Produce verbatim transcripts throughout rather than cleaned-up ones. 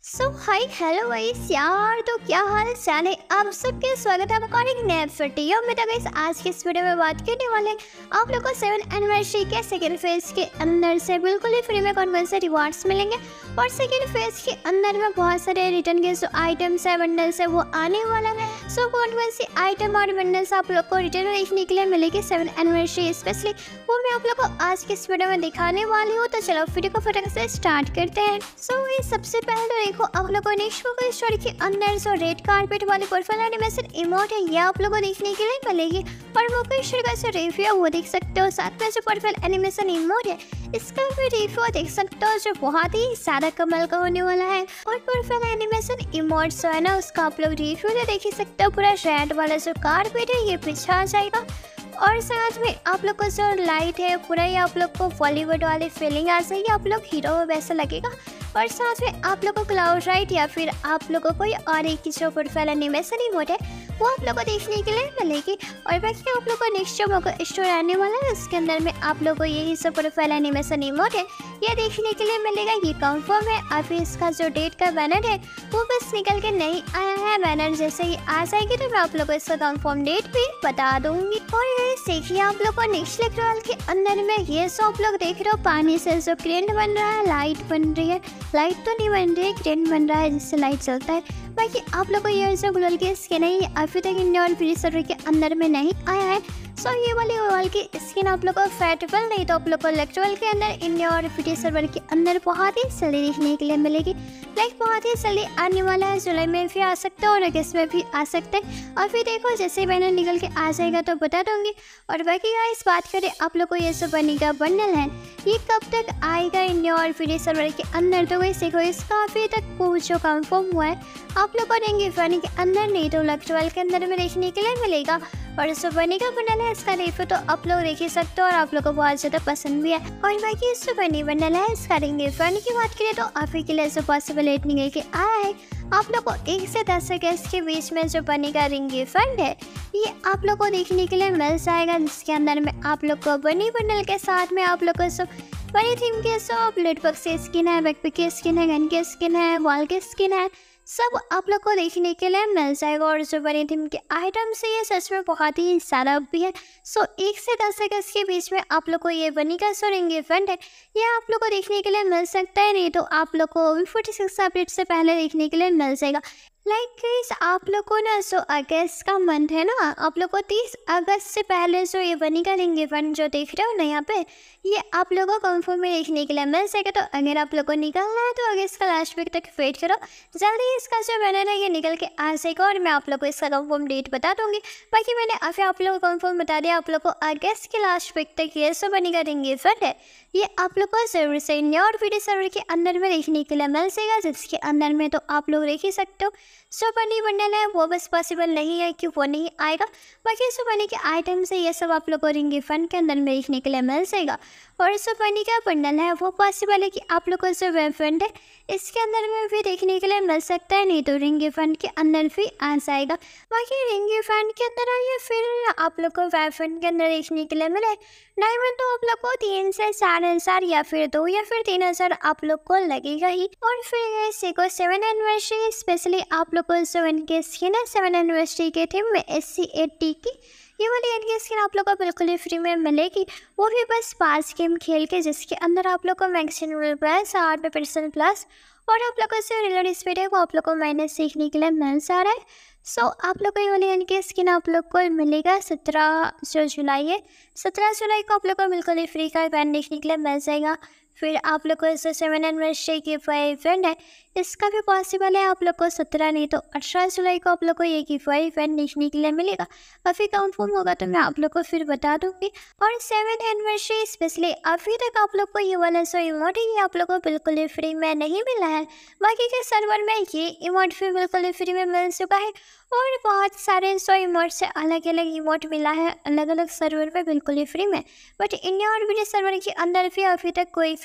सो hi hello guys यार, तो क्या हाल चाल है आप सबके। स्वागत है आपका एक नए वीडियो में। तो गाइस आज के इस वीडियो में बात करने वाले आप लोगों को सेवन एनिवर्सरी के सेकेंड फेज के अंदर से बिल्कुल ही फ्री में कौन कौन से रिवार्ड्स मिलेंगे और सेकेंड फेज के अंदर में बहुत सारे रिटर्न के जो आइटम्स है बंडल्स है वो आने वाला है। सो कौन कौन सी आइटम और बंडल्स आप लोग को रिटर्न में देखने के लिए मिलेगी सेवन एनिवर्सरी स्पेशली, वो मैं आप लोग को आज के इस वीडियो में दिखाने वाली हूँ। तो चलो वीडियो को फटाफट से स्टार्ट करते हैं। सो so, ये सबसे पहले तो देखो आप लोगों को नेक्स्ट बुक स्टोरी के अंदर जो रेड कारपेट वाली प्रोफाइल एनिमेशन इमोट है ये आप लोगों को देखने के लिए मिलेगी और बुक स्टोरी का जो रिव्यू है वो देख सकते हो। साथ में जो प्रोफाइल एनिमेशन इमोट है इसका भी रिव्यू देख सकते हो जो बहुत ही ज्यादा कमाल का होने वाला है। और प्रोफाइल एनिमेशन इमोट जो है ना उसका आप लोग रिव्यू तो देख ही सकते हो। पूरा रेड वाला जो कारपेट है ये पीछे आ जाएगा और साथ में आप लोग को जो लाइट है पूरा ये आप लोग को बॉलीवुड वाली फीलिंग आ जाएगी, आप लोग हीरो वैसा लगेगा। और साथ में आप लोगों को क्लाउड राइट या फिर आप लोगों को कोई और एक की जो प्रोफाइल एनिमेशन इमोट है वो आप लोगों को देखने के लिए मिलेगी। और बाकी आप लोग को नेक्स्ट जो मौका स्टोर आने वाला है उसके अंदर में आप लोगों को यही सब प्रोफाइल एनिमेशन इमोट है ये देखने के लिए मिलेगा, ये कंफर्म है। और फिर इसका जो डेट का बैनर है वो बस निकल के नहीं आया है, बैनर जैसे ही आ जाएगी तो मैं आप लोगों को इसका कंफर्म डेट भी बता दूंगी। और ये देखिए आप लोग को नेक्स्ट लेक्चर के अंदर में ये जो आप लोग देख रहे हो पानी से जो क्रेन बन रहा है, लाइट बन रही है, लाइट तो नहीं बन रही है, क्रेन बन रहा है जिससे लाइट चलता है। बाकी आप लोग को ये जो ग्लोल की स्किन है ये अभी तक इंडिया और फ्री सर्वर के अंदर में नहीं आया है। सो ये वाली ग्लोल की स्किन आप लोग को फेटेबल नहीं तो आप लोग को इलेक्ट्रल के अंदर इंडिया और फ्री सर्वर के अंदर बहुत ही जल्दी देखने के लिए मिलेगी। लाइक बहुत ही जल्दी आने वाला है, जुलाई में भी आ सकता है और अगस्त में भी आ सकता है। और फिर देखो जैसे ही बैनर निकल के आ जाएगा तो बता दूंगी। और बाकी इस बात करें आप लोग को ये जो बनेगा बंडल है ये कब तक आएगा इंडिया और फ्री सर्वर के अंदर, तो वैसे देखो इसका अभी तक जो कंफर्म हुआ है आप लोग को देंगे फनी के अंदर नहीं तो इलेक्ट्रल के अंदर में देखने के लिए मिलेगा। और जो बनेगा बंडल है इसका रिव्यू तो आप लोग देख ही सकते हो और आप लोग को बहुत ज़्यादा पसंद भी है। और बाकी जो बनी बंडल है इसका रिंग फनी की बात करें तो अभी के लिए जो पॉसिबल एट निकल के आया है आप लोग को एक से दस अगस्त के बीच में जो बनेगा रिंग फंड है ये आप लोग को देखने के लिए मिल जाएगा, जिसके अंदर में आप लोग को बनी बंडल के साथ में आप लोग को सब बनी थीम के सब ब्लड बक्स की स्किन है, बैकपैक की स्किन है, गन की स्किन है, वॉल की स्किन है, सब आप लोग को देखने के लिए मिल जाएगा। और जो बनी थीम के आइटम्स है ये सच में बहुत ही सारा भी है। सो एक से दस अगस्त के बीच में आप लोग को ये बनी का सो रिंग इवेंट है ये आप लोग को देखने के लिए मिल सकता है, नहीं तो आप लोग को वी फोर्टी सिक्स अपडेट से पहले देखने के लिए मिल जाएगा। लाइक गाइस आप लोग को ना जो अगस्त का मंथ है ना आप लोग को तीस अगस्त से पहले जो ये बनी का रिंग इवेंट जो देख रहे हो ना यहाँ पे ये आप लोगों को कंफर्म में देखने के लिए मिल सके। तो अगर आप लोग को निकलना है तो अगस्त का लास्ट वीक तक वेट करो, जल्दी इसका जो बैनर है ये निकल के आ जाएगा और मैं आप लोग को इसका कंफर्म डेट बता दूंगी। बाकी मैंने अभी आप लोग को कंफर्म बता दिया, आप लोग को अगस्त के लास्ट वीक तक ये जो बनी का रिंग इवेंट है ये आप लोग को सर्वर से इंडिया और वीडियो सर्वर के अंदर में देखने के लिए मिल जाएगा, जिसके अंदर में तो आप लोग देख ही सकते हो। जो बनी बंडल है वो बस पॉसिबल नहीं है कि वो नहीं आएगा, बाकी जो बनी के आइटम्स है ये सब आप लोग को रिंग फंड के अंदर में देखने के लिए मिल जाएगा। और जो बनी का बंडल है वो पॉसिबल है कि आप लोग को जो वेब फंड है इसके अंदर में भी देखने के लिए मिल सकता है, नहीं तो रिंग फंड के अंदर भी आ जाएगा। बाकी रिंग फंड के अंदर आइए फिर आप लोग को वेब फंड के अंदर देखने के लिए मिले डायमंड तो आप लोग को तीन से चार हजार या फिर दो या फिर तीन हजार आप लोग को लगेगा ही। और फिर ऐसे को सेवन एनिवर्सरी स्पेशली आप लोग को सेवन के स्किन है सेवन एनिवर्सरी के थीम में एस सी एटी की ये वाली एन की स्किन आप लोग को बिल्कुल ही फ्री में मिलेगी, वो भी बस पाँच गेम खेल के, जिसके अंदर आप लोग को मैक्सिमम प्लस आठ परसेंट प्लस और आप लोग को जो रिलोड स्पीड है वो आप लोग को माइनस सीखने के लिए मिल जा रहा है। सो so, आप लोग को ये वाली एन की स्किन आप लोग को मिलेगा सत्रह जो जुलाई है सत्रह जुलाई को आप लोग को बिल्कुल ही फ्री का इवेंट देखने के लिए मिल जाएगा। फिर आप लोग को जो सेवन एनिवर्सरी की इवेंट है इसका भी पॉसिबल है आप लोग को सत्रह नहीं तो अठारह जुलाई को आप लोग को ये की इवेंट देखने के लिए मिलेगा। अभी कंफर्म होगा तो मैं आप लोग को फिर बता दूंगी। और सेवन एनिवर्सरी स्पेशली अभी तक आप लोग को ये वाला जो इमोट है ये आप लोग को बिल्कुल ही फ्री में नहीं मिला है, बाकी के सर्वर में ये इमोट भी बिल्कुल ही फ्री में मिल चुका है। और बहुत सारे सौ इमोट से अलग अलग इमोट मिला है अलग अलग सर्वर पे बिल्कुल ही फ्री में, बट इंडिया और वीडियो सर्वर के अंदर भी अभी तक कोई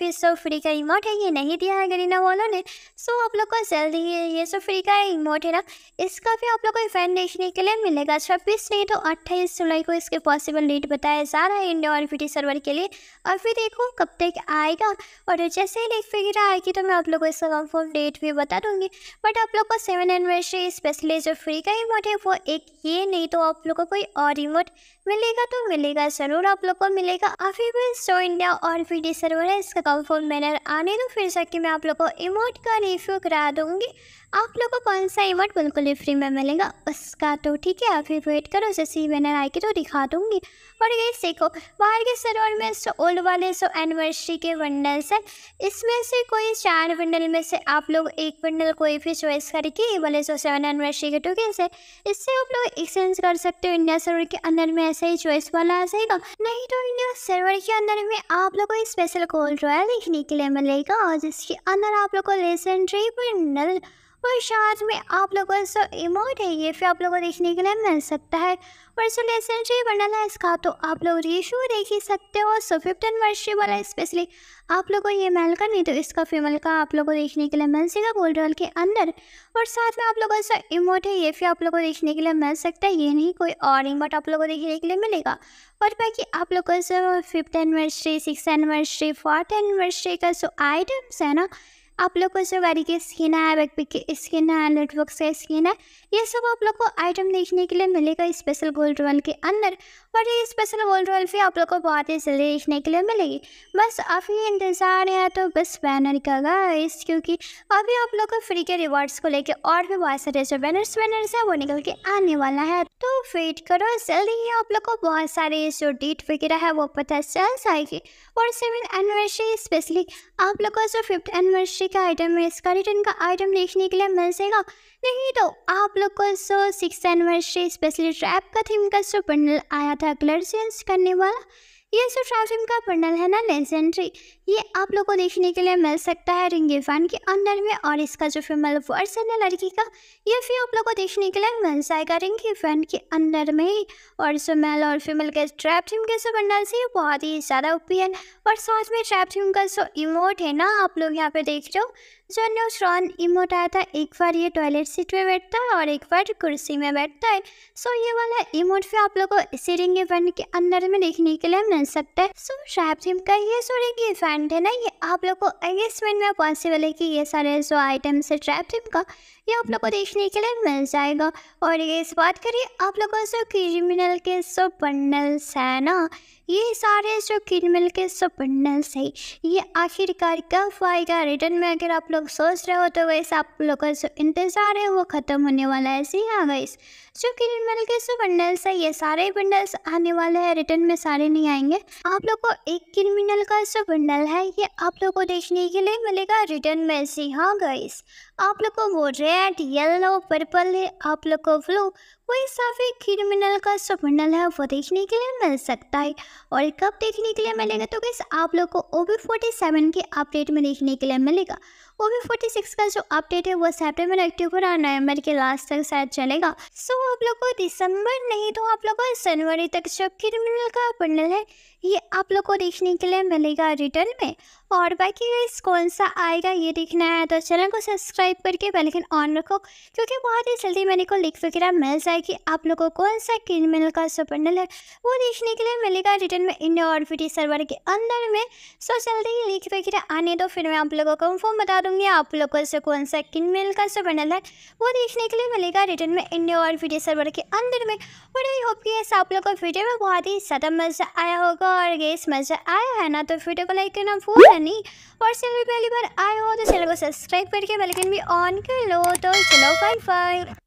फिर सो फ्री का इमोट है ये नहीं दिया है गरीना वालों ने। सो आप लोग को जल्दी ये ये सो फ्री का इमोट है ना, इसका भी आप लोग को इवेंट देखने के लिए मिलेगा। छब्बीस नहीं तो अट्ठाईस जुलाई को इसके पॉसिबल डेट बताया जा रहा है इंडिया और वीटी सर्वर के लिए। और फिर देखो कब तक आएगा, और जैसे ही डेट वगैरह आएगी तो मैं आप लोग को इसका कंफर्म डेट भी बता दूंगी। बट आप लोग को सेवन एनिवर्सरी स्पेशली जो फ्री का इमोट है वो एक ये नहीं तो आप लोग को कोई और इमोट मिलेगा तो मिलेगा ज़रूर, आप लोग को मिलेगा। अभी भी सो इंडिया और वीटी सर्वर है, इसका कंफर्म बैनर आने दो फिर जाके मैं आप लोग को इमोट का रिव्यू करा दूंगी। आप लोग को कौन सा इमोट बिल्कुल ही फ्री में मिलेगा उसका तो ठीक है, अभी वेट करो, जैसे ही बैनर आएगी तो दिखा दूंगी। और ये देखो बाहर के सर्वर में सो ओल्ड वाले सो एनिवर्सरी के बंडल्स है, इसमें से कोई चार बंडल में से आप लोग एक बंडल कोई भी चॉइस करके ये वाले सो सेवन एनिवर्सरी के टोकन्स है, इससे आप लोग एक्सचेंज कर सकते हो। इंडिया सर्वर के अंदर में ऐसा ही चॉइस वाला आ जाएगा, नहीं तो इंडिया सर्वर के अंदर में आप लोग को स्पेशल गोल्ड रॉयल देखने के लिए मिलेगा, और जिसके अंदर आप लोग को लेजेंडरी बंडल और साथ में आप लोगों को जो इमोट है ये फिर आप लोगों को देखने के लिए मिल सकता है। और जो लेजेंडरी बंडल है इसका तो आप लोग रिशू देख ही सकते हो। सो फिफ्थ एनिवर्सरी वाला स्पेशली आप लोगों को ये मेल का नहीं तो इसका फीमेल का आप लोगों को देखने के लिए मिल जाएगा गोल्ड रॉयल के अंदर। और साथ में आप लोगों का जो इमोट है ये फिर आप लोगों को देखने के लिए मिल सकता है, ये नहीं कोई और इमोट आप लोगों को देखने के लिए मिलेगा। और बाकी आप लोग का जो fifth anniversary six anniversary fourth anniversary का जो आइटम्स है ना, आप लोग को जो गाड़ी की स्किन है, बैकपैक की स्किन है, नेटवर्क का स्किन है, ये सब आप लोग को आइटम देखने के लिए मिलेगा स्पेशल गोल्ड रॉयल के अंदर। और ये स्पेशल गोल्ड रॉयल भी आप लोग को बहुत ही जल्दी देखने के लिए मिलेगी। बस अभी इंतज़ार है तो बस बैनर का गाइस, क्योंकि अभी आप लोग को फ्री के रिवॉर्ड्स को लेके और भी बहुत सारे जो बैनर्स बैनर्स है वो निकल के आने वाला है, तो वेट करो जल्दी ही आप लोग को बहुत सारे जो डेट वगैरह है वो पता चल जाएगी। और सेवन एनिवर्सरी स्पेशली आप लोग को जो फिफ्थ एनिवर्सरी का आइटम है इसका रिटर्न का आइटम देखने के लिए मिल जाएगा, नहीं तो आप लोग को जो सिक्स एनिवर्सरी स्पेशली ट्रैप का थीम का जो बंडल आया था कलर चेंज करने वाला, ये जो ट्रैप थीम का बंडल है ना लेजेंडरी, ये आप लोग को देखने के लिए मिल सकता है रिंग इवेंट के अंदर में। और इसका जो फीमेल वर्जन है लड़की का ये भी आप लोग को देखने के लिए मिल जाएगा रिंग इवेंट के अंदर में ही। और जो मेल और फीमेल के ट्रैप थीम के जो बंडल से ये बहुत ही ज़्यादा ओपी है। और साथ में ट्रैप थीम का जो इमोट है ना आप लोग यहाँ पे देख रहे हो, जो न्यूट्रॉन इमोट आया था, एक बार ये टॉयलेट सीट में बैठता है और एक बार कुर्सी में बैठता है। सो ये वाला इमोट भी आप लोग को इसी रिंग इवेंट के अंदर में देखने के लिए मिल सकता है। सो ट्रैप थीम का ये जो रिंग इवेंट है ना, ये आप लोग को एंगेजमेंट में पॉसिबल है कि ये सारे जो आइटम्स है ट्रैप थीम का ये आप लोग को देखने के लिए मिल जाएगा। और ये इस बात करिए आप लोग को जो क्रिमिनल के जो बंडल्स है ना, ये सारे जो क्रिमिनल के जो बंडल्स है ये आखिरकार कब आएगा रिटर्न में, अगर आप लोग सोच रहे हो तो वैसे आप लोग का जो इंतज़ार है वो ख़त्म होने वाला है। ऐसे ही आ गई जो क्रिमिनल के जो बंडल्स है ये सारे बंडल्स आने वाले हैं, रिटर्न में सारे नहीं आएंगे। आप लोग को एक क्रिमिनल का जो बंडल है ये आप लोग को देखने के लिए मिलेगा रिटर्न में। जी हाँ गाइस, आप लोग को वो रेड येलो पर्पल है, आप लोग को ब्लू कोई सा भी क्रिमिनल का जो बंडल है वो देखने के लिए मिल सकता है। और कब देखने के लिए मिलेगा तो गाइस आप लोग को ओ बी फोर्टी सेवन के अपडेट में देखने के लिए मिलेगा। ओ बी फोर्टी सिक्स का जो अपडेट है वो सितंबर अक्टूबर और नवंबर के लास्ट तक शायद चलेगा। सो आप लोग को दिसंबर नहीं तो आप लोग को जनवरी तक जो क्रिमिनल का बंडल है ये आप लोग को देखने के लिए मिलेगा रिटर्न में। और बाकी गाइस कौन सा आएगा ये देखना है तो चैनल को सब्सक्राइब करके बेल आइकन ऑन रखो, क्योंकि बहुत ही जल्दी मेरे को लिंक वगैरह मिल जाएगी आप लोग को कौन सा क्रिमिनल का जो बंडल है वो देखने के लिए मिलेगा रिटर्न में इंडिया और वीटी सर्वर के अंदर में। सो जल्दी ही लिंक वगैरह आने दो फिर मैं आप लोगों को कंफर्म बता दूंगी आप लोगों से कौन सा क्रिमिनल का जो बंडल है वो देखने के लिए मिलेगा रिटर्न में इंडिया और वीटी सर्वर के अंदर में। और आई होप कि आप लोग को वीडियो में बहुत ही ज़्यादा मज़ा आया होगा, और गेस मज़ा आया है ना तो वीडियो को लाइक करना भूलना नहीं, और चैनल पहली बार आए हो तो चैनल को सब्सक्राइब करके बेल आइकन भी ऑन कर लो। तो चलो बाय बाय।